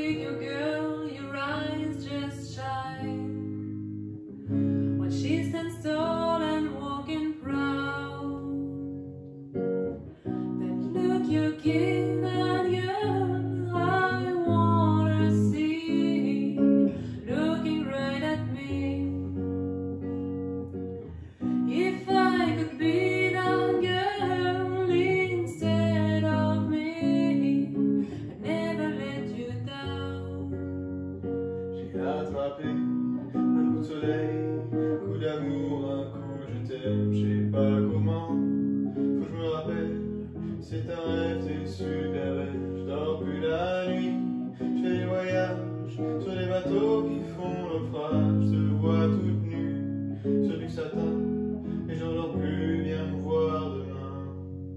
with you, girl, your eyes just shine. When she stands tall and walking proud, that look you give that girl, I wanna see, looking right at me. If I could be that girl instead of me, I'd never let you down. J'ai attrapé un coup de soleil, un coup d'amour, un coup je t'aime, je sais pas comment, faut que je me rappelle, c'est un rêve, c'est super belle, je dors plus la nuit, je fais des voyages sur les bateaux qui font naufrage, je te vois toute nue sur du satin, et j'en dors plus, viens me voir demain.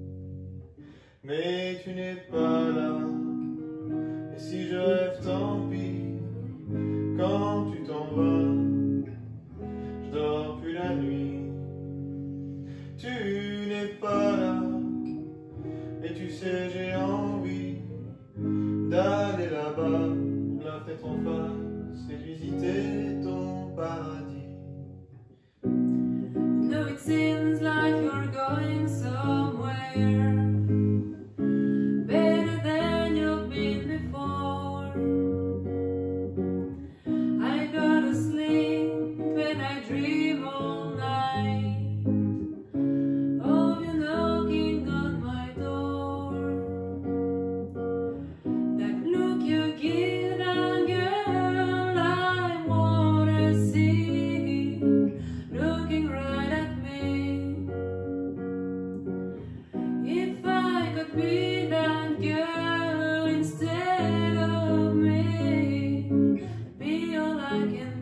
Mais tu n'es pas là, et si je rêve tant pis, quand tu t'en vas, je dors plus la nuit. Tu n'es pas là, et tu sais j'ai envie d'aller là-bas, la fenêtre en face, et visiter ton paradis. Though it seems like you're going somewhere better than you've been before, I gotta sleep and I dream all night of you knocking on my door. That look you give that girl, I wanna see, looking right at me. If I could be that girl instead of me, be all I can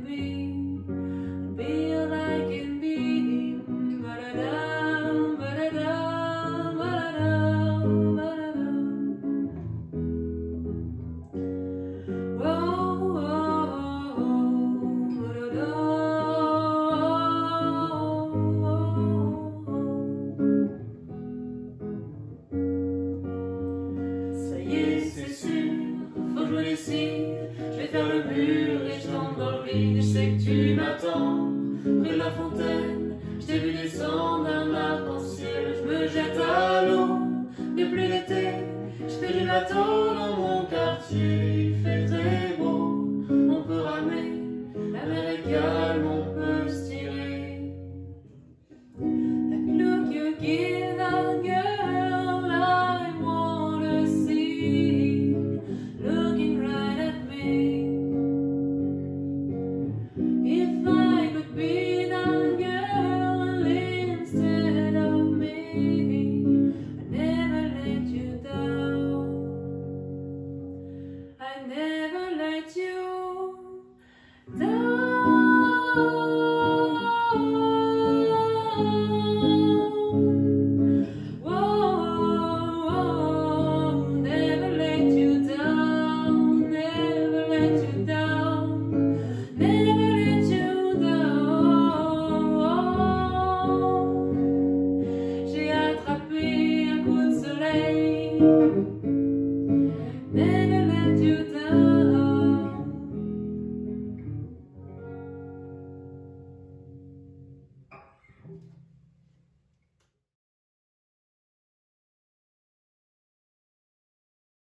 be all I can be. Ba-da-dum, ba-da-dum, ba-da-dum, ba-da-dum. Whoa, whoa, ba-da-dum. Ça y est, c'est sûr, faut que je me décide. Je vais faire le mur et je tombe dans le vide. Je sais que tu m'attends près de la fontaine. Je t'ai vu descendre d'un arc-en-ciel. Je me jette à l'eau, mais plus l'été. Je fais du bateau dans mon quartier. Il fait très beau, on peut ramer. La mer est calme, on peut se tirer. That look you give that girl, I wanna see, looking right at me. If I could be that girl instead of me, I'd never let you down. I'd never let you down. Never let you down, never let you down, never